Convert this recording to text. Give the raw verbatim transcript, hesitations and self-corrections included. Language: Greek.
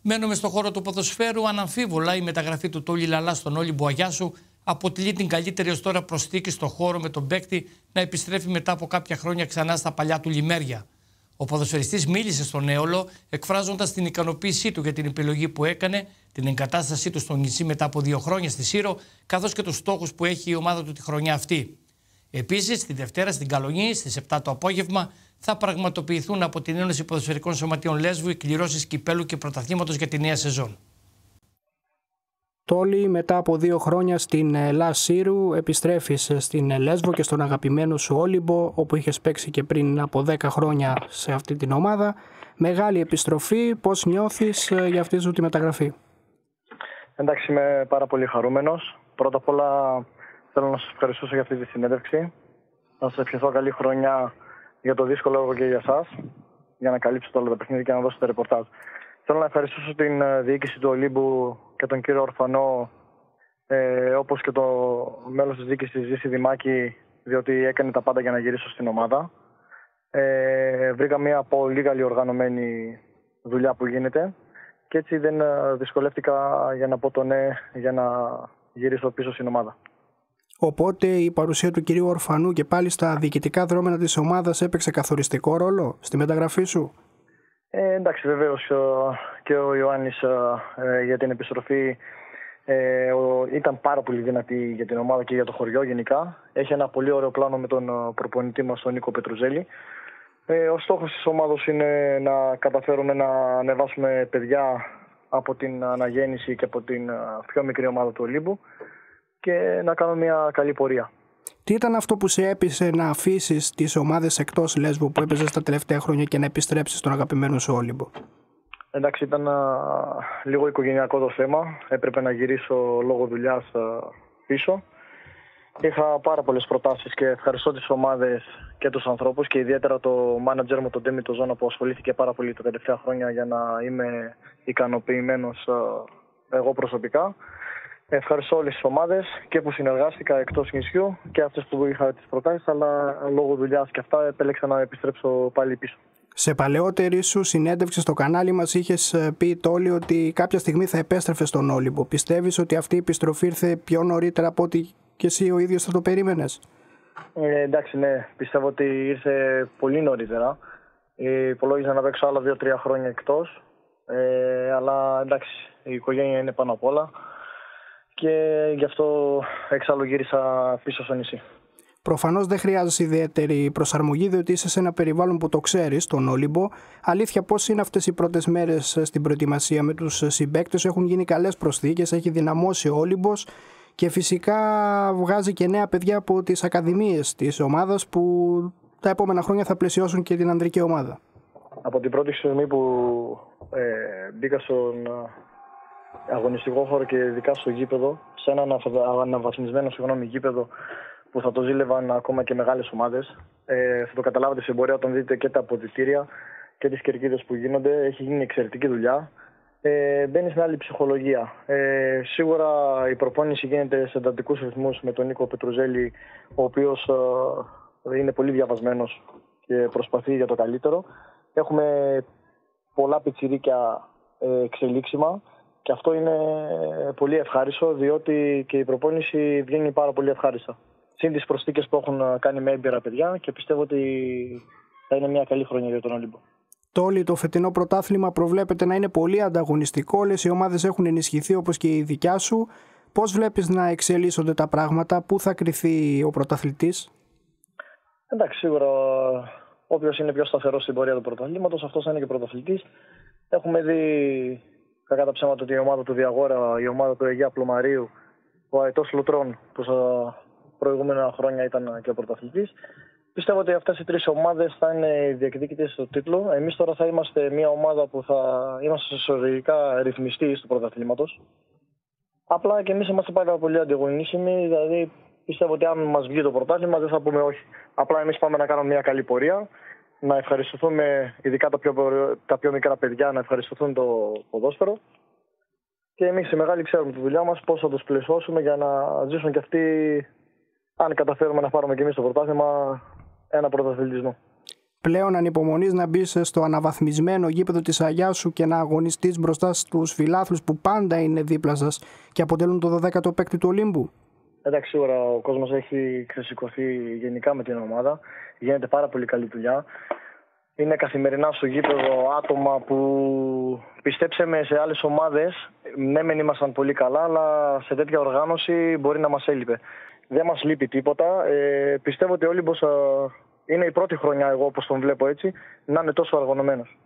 Μένουμε στον χώρο του ποδοσφαίρου. Αναμφίβολα η μεταγραφή του Τόλι Λαλά στον Όλυμπο Αγιάσου αποτελεί την καλύτερη ως τώρα προσθήκη στον χώρο, με τον παίκτη να επιστρέφει μετά από κάποια χρόνια ξανά στα παλιά του λιμέρια. Ο ποδοσφαιριστής μίλησε στον Έολο, εκφράζοντας την ικανοποίησή του για την επιλογή που έκανε, την εγκατάστασή του στο νησί μετά από δύο χρόνια στη Σύρο, καθώς και τους στόχους που έχει η ομάδα του τη χρονιά αυτή. Επίσης, τη Δευτέρα στην Καλονή, στις επτά το απόγευμα, θα πραγματοποιηθούν από την Ένωση Ποδοσφαιρικών Σωματείων Λέσβου οι κληρώσεις κυπέλου και πρωταθλήματος για τη νέα σεζόν. Τόλι, μετά από δύο χρόνια στην Λας Σύρου, επιστρέφεις στην Λέσβο και στον αγαπημένο σου Όλυμπο, όπου είχες παίξει και πριν από δέκα χρόνια σε αυτή την ομάδα. Μεγάλη επιστροφή, πώς νιώθεις για αυτή σου τη μεταγραφή? Εντάξει, είμαι πάρα πολύ χαρούμενος. Πρώτα απ' όλα θέλω να σας ευχαριστήσω για αυτή τη συνέντευξη. Να σας ευχηθώ καλή χρονιά για το δύσκολο έργο και για εσάς, για να καλύψετε όλα τα παιχνίδια και να δώσετε ρεπορτάζ. Θέλω να ευχαριστήσω την διοίκηση του Ολύμπου και τον κύριο Ορφανό, ε, όπως και το μέλος της διοίκησης Ζήση Δημάκη, διότι έκανε τα πάντα για να γυρίσω στην ομάδα. Ε, βρήκα μια πολύ καλή οργανωμένη δουλειά που γίνεται και έτσι δεν δυσκολεύτηκα για να πω το ναι για να γυρίσω πίσω στην ομάδα. Οπότε η παρουσία του κυρίου Ορφανού και πάλι στα διοικητικά δρόμενα της ομάδας έπαιξε καθοριστικό ρόλο στη μεταγραφή σου? Ε, εντάξει, βεβαίως και ο Ιωάννης ε, για την επιστροφή ε, ο, ήταν πάρα πολύ δυνατή για την ομάδα και για το χωριό γενικά. Έχει ένα πολύ ωραίο πλάνο με τον προπονητή μας, τον Νίκο Πετρουζέλη. Ε, ο στόχος της ομάδας είναι να καταφέρουμε να ανεβάσουμε παιδιά από την αναγέννηση και από την πιο μικρή ομάδα του Ολύμπου και να κάνουμε μια καλή πορεία. Τι ήταν αυτό που σε έπεισε να αφήσεις τις ομάδες εκτός Λέσβου που έπαιζες τα τελευταία χρόνια και να επιστρέψεις στον αγαπημένο σου Όλυμπο? Εντάξει, ήταν α, λίγο οικογενειακό το θέμα. Έπρεπε να γυρίσω λόγω δουλειάς α, πίσω. Είχα πάρα πολλές προτάσεις και ευχαριστώ τις ομάδες και τους ανθρώπους και ιδιαίτερα το μάνατζερ μου, τον Ντέμι το Ζώνα, που ασχολήθηκε πάρα πολύ τα τελευταία χρόνια για να είμαι ικανοποιημένος α, εγώ προσωπικά. Ευχαριστώ όλες τις ομάδες και που συνεργάστηκα εκτός νησιού και αυτές που είχα τις προτάσεις, αλλά λόγω δουλειάς και αυτά επέλεξα να επιστρέψω πάλι πίσω. Σε παλαιότερη σου συνέντευξη στο κανάλι μας είχες πει, Τόλι, ότι κάποια στιγμή θα επέστρεφες στον Όλυμπο. Πιστεύεις ότι αυτή η επιστροφή ήρθε πιο νωρίτερα από ότι και εσύ ο ίδιος θα το περίμενες? Ε, εντάξει, ναι. Πιστεύω ότι ήρθε πολύ νωρίτερα. Ε, υπολόγιζα να παίξω άλλα δύο τρία χρόνια εκτός. Ε, αλλά εντάξει, η οικογένεια είναι πάνω απ' όλα. Και γι' αυτό εξάλλου γύρισα πίσω στο νησί. Προφανώς δεν χρειάζεσαι ιδιαίτερη προσαρμογή, διότι είσαι σε ένα περιβάλλον που το ξέρεις, τον Όλυμπο. Αλήθεια, πώς είναι αυτές οι πρώτες μέρες στην προετοιμασία με τους συμπαίκτες? Έχουν γίνει καλές προσθήκες, έχει δυναμώσει ο Όλυμπος και φυσικά βγάζει και νέα παιδιά από τις ακαδημίες της ομάδας που τα επόμενα χρόνια θα πλαισιώσουν και την ανδρική ομάδα. Από την πρώτη στιγμή που ε, μπήκα στον αγωνιστικό χώρο και ειδικά στο γήπεδο, σε ένα αναβαθμισμένο συγγνώμη γήπεδο που θα το ζήλευαν ακόμα και μεγάλες ομάδες. Ε, θα το καταλάβετε στην πορεία όταν δείτε και τα αποδυτήρια και τις κερκίδες που γίνονται. Έχει γίνει εξαιρετική δουλειά. Ε, μπαίνει στην άλλη ψυχολογία. Ε, σίγουρα η προπόνηση γίνεται σε εντατικούς ρυθμούς με τον Νίκο Πετρουζέλη, ο οποίος ε, είναι πολύ διαβασμένος και προσπαθεί για το καλύτερο. Έχουμε πολλά πιτσιρίκια ε, εξελίξιμα. Και αυτό είναι πολύ ευχάριστο, διότι και η προπόνηση βγαίνει πάρα πολύ ευχάριστα. Συν τις προσθήκες που έχουν κάνει με έμπειρα παιδιά και πιστεύω ότι θα είναι μια καλή χρονιά για τον Όλυμπο. Τόλι, το φετινό πρωτάθλημα προβλέπεται να είναι πολύ ανταγωνιστικό. Όλες οι ομάδες έχουν ενισχυθεί όπως και η δικιά σου. Πώς βλέπεις να εξελίσσονται τα πράγματα, πού θα κριθεί ο πρωταθλητής? Εντάξει, σίγουρα όποιος είναι πιο σταθερός στην πορεία του πρωταθλήματος, αυτός θα είναι και πρωταθλητής. Έχουμε δει κακά τα ψέματα ότι η ομάδα του Διαγόρα, η ομάδα του Αιγαία Πλωμαρίου, ο Αετός Λουτρών, που στα προηγούμενα χρόνια ήταν και ο πρωταθλητής. Πιστεύω ότι αυτές οι τρεις ομάδες θα είναι οι διεκδικητές στο τίτλο. Εμείς τώρα θα είμαστε μια ομάδα που θα είμαστε εσωτερικά ρυθμιστή του πρωταθλήματος. Απλά και εμείς είμαστε πάρα πολύ ανταγωνίσιμοι, δηλαδή πιστεύω ότι αν μας βγει το πρωτάθλημα δεν θα πούμε όχι. Απλά εμείς πάμε να κάνουμε μια καλή πορεία. Να ευχαριστηθούμε ειδικά τα πιο, τα πιο μικρά παιδιά, να ευχαριστηθούν το ποδόσφαιρο. Και εμείς οι μεγάλοι ξέρουμε τη δουλειά μας, πώς θα τους πλαισιώσουμε για να ζήσουν και αυτοί, αν καταφέρουμε να πάρουμε και εμείς το πρωτάθλημα, ένα πρωταθλητισμό. πλέον ανυπομονείς να μπεις στο αναβαθμισμένο γήπεδο της Αγιάσου και να αγωνιστείς μπροστά στους φιλάθλους που πάντα είναι δίπλα σας και αποτελούν το δωδέκατο παίκτη του Ολύμπου? Εντάξει, σίγουρα ο κόσμος έχει ξεσηκωθεί γενικά με την ομάδα. Γίνεται πάρα πολύ καλή δουλειά. Είναι καθημερινά στο γήπεδο άτομα που, πιστέψε με, σε άλλες ομάδες, ναι μεν ήμασταν πολύ καλά, αλλά σε τέτοια οργάνωση μπορεί να μας έλειπε. Δεν μας λείπει τίποτα. Ε, πιστεύω ότι ο Όλυμπος είναι η πρώτη χρονιά, εγώ όπως τον βλέπω έτσι, να είναι τόσο οργανωμένος.